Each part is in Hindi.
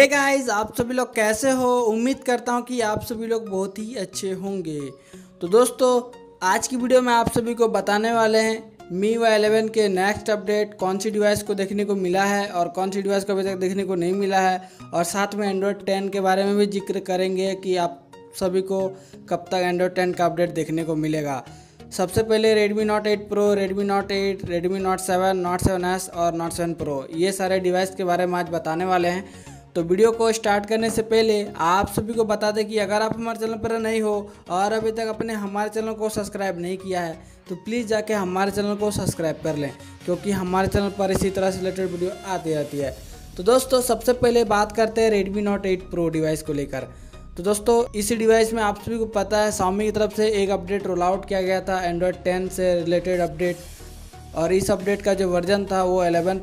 गाइस, आप सभी लोग कैसे हो। उम्मीद करता हूँ कि आप सभी लोग बहुत ही अच्छे होंगे। तो दोस्तों, आज की वीडियो में आप सभी को बताने वाले हैं MIUI 11 के नेक्स्ट अपडेट कौन सी डिवाइस को देखने को मिला है और कौन सी डिवाइस को अभी तक देखने को नहीं मिला है, और साथ में Android 10 के बारे में भी जिक्र करेंगे कि आप सभी को कब तक Android 10 का अपडेट देखने को मिलेगा। सबसे पहले Redmi Note 8 Pro, Redmi Note 8, Redmi Note 7, Note 7S और Note 7 Pro, ये सारे डिवाइस के बारे में आज बताने वाले हैं। तो वीडियो को स्टार्ट करने से पहले आप सभी को बता दें कि अगर आप हमारे चैनल पर नए हो और अभी तक अपने हमारे चैनल को सब्सक्राइब नहीं किया है तो प्लीज़ जाके हमारे चैनल को सब्सक्राइब कर लें, क्योंकि हमारे चैनल पर इसी तरह से रिलेटेड वीडियो आती रहती है। तो दोस्तों, सबसे पहले बात करते हैं Redmi Note 8 Pro डिवाइस को लेकर। तो दोस्तों, इसी डिवाइस में आप सभी को पता है Xiaomi की तरफ से एक अपडेट रोल आउट किया गया था, Android 10 से रिलेटेड अपडेट, और इस अपडेट का जो वर्जन था वो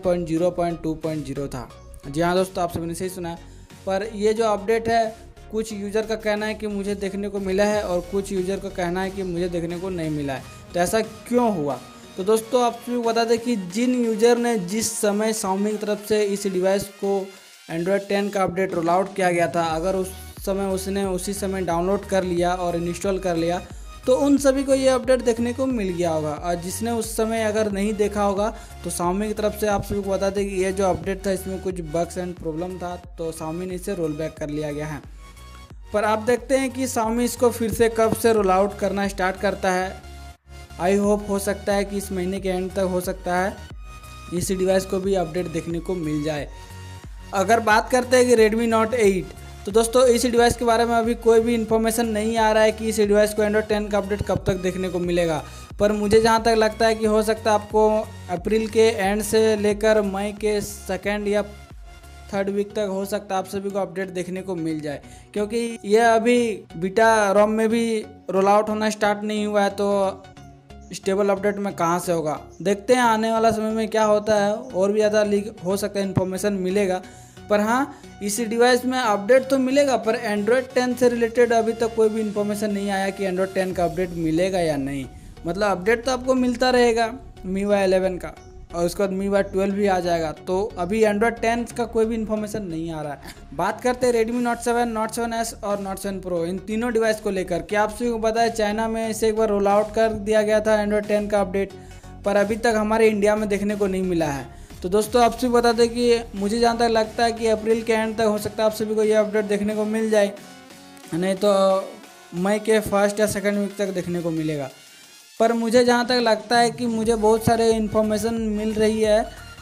11.0.2.0 था। जी हाँ दोस्तों, आप सभी ने सही सुना। पर ये जो अपडेट है, कुछ यूज़र का कहना है कि मुझे देखने को मिला है और कुछ यूज़र का कहना है कि मुझे देखने को नहीं मिला है। तो ऐसा क्यों हुआ? तो दोस्तों, आप सभी को बता दें कि जिन यूज़र ने जिस समय Xiaomi की तरफ से इस डिवाइस को Android 10 का अपडेट रोल आउट किया गया था, अगर उस समय उसने उसी समय डाउनलोड कर लिया और इंस्टॉल कर लिया तो उन सभी को ये अपडेट देखने को मिल गया होगा। और जिसने उस समय अगर नहीं देखा होगा तो Xiaomi की तरफ से आप सभी को बता दें कि ये जो अपडेट था इसमें कुछ बग्स एंड प्रॉब्लम था, तो Xiaomi ने इसे रोल बैक कर लिया गया है। पर आप देखते हैं कि Xiaomi इसको फिर से कब से रोल आउट करना स्टार्ट करता है। आई होप हो सकता है कि इस महीने के एंड तक हो सकता है इस डिवाइस को भी अपडेट देखने को मिल जाए। अगर बात करते हैं कि Redmi Note 8, तो दोस्तों इस डिवाइस के बारे में अभी कोई भी इन्फॉर्मेशन नहीं आ रहा है कि इस डिवाइस को Android 10 का अपडेट कब तक देखने को मिलेगा। पर मुझे जहां तक लगता है कि हो सकता है आपको अप्रैल के एंड से लेकर मई के सेकेंड या थर्ड वीक तक हो सकता है आप सभी को अपडेट देखने को मिल जाए, क्योंकि यह अभी बीटा रोम में भी रोल आउट होना स्टार्ट नहीं हुआ है। तो स्टेबल अपडेट में कहाँ से होगा, देखते हैं आने वाला समय में क्या होता है। और भी ज़्यादा लीक हो सकता है, इन्फॉर्मेशन मिलेगा। पर हाँ, इस डिवाइस में अपडेट तो मिलेगा, पर Android 10 से रिलेटेड अभी तक कोई भी इन्फॉर्मेशन नहीं आया कि Android 10 का अपडेट मिलेगा या नहीं। मतलब अपडेट तो आपको मिलता रहेगा MIUI 11 का, और उसके बाद MIUI 12 भी आ जाएगा। तो अभी Android 10 का कोई भी इन्फॉर्मेशन नहीं आ रहा है। बात करते हैं Redmi Note 7, Note 7S और Note 7 Pro, इन तीनों डिवाइस को लेकर। क्या आप सभी को पता है चाइना में इसे एक बार रोल आउट कर दिया गया था Android 10 का अपडेट, पर अभी तक हमारे इंडिया में देखने को नहीं मिला है। तो दोस्तों, आप सभी बता दें कि मुझे जहाँ तक लगता है कि अप्रैल के एंड तक हो सकता है आप सभी को ये अपडेट देखने को मिल जाए, नहीं तो मई के फर्स्ट या सेकंड वीक तक देखने को मिलेगा। पर मुझे जहाँ तक लगता है कि मुझे बहुत सारे इन्फॉर्मेशन मिल रही है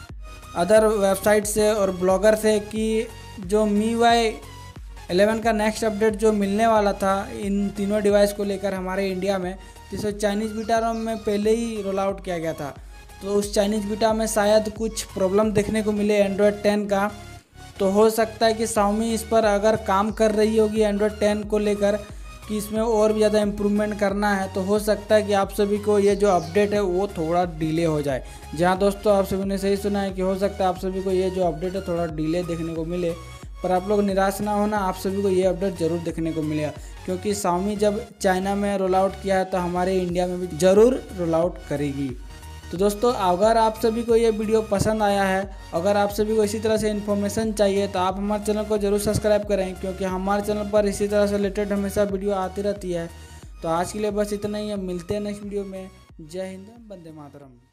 अदर वेबसाइट से और ब्लॉगर से कि जो MIUI 11 का नेक्स्ट अपडेट जो मिलने वाला था इन तीनों डिवाइस को लेकर हमारे इंडिया में, जिसे चाइनीज़ बीटा रोम में पहले ही रोल आउट किया गया था, तो उस चाइनीज़ बीटा में शायद कुछ प्रॉब्लम देखने को मिले Android 10 का। तो हो सकता है कि Xiaomi इस पर अगर काम कर रही होगी Android 10 को लेकर कि इसमें और भी ज़्यादा इम्प्रूवमेंट करना है, तो हो सकता है कि आप सभी को ये जो अपडेट है वो थोड़ा डिले हो जाए। जहाँ दोस्तों, आप सभी ने सही सुना है कि हो सकता है आप सभी को ये जो अपडेट है थोड़ा डिले देखने को मिले। पर आप लोग निराश ना होना, आप सभी को ये अपडेट ज़रूर देखने को मिलेगा, क्योंकि Xiaomi जब चाइना में रोल आउट किया है तो हमारे इंडिया में भी ज़रूर रोल आउट करेगी। तो दोस्तों, अगर आप सभी को ये वीडियो पसंद आया है, अगर आप सभी को इसी तरह से इन्फॉर्मेशन चाहिए तो आप हमारे चैनल को जरूर सब्सक्राइब करें, क्योंकि हमारे चैनल पर इसी तरह से रिलेटेड हमेशा वीडियो आती रहती है। तो आज के लिए बस इतना ही है, मिलते हैं नेक्स्ट वीडियो में। जय हिंद, वंदे मातरम।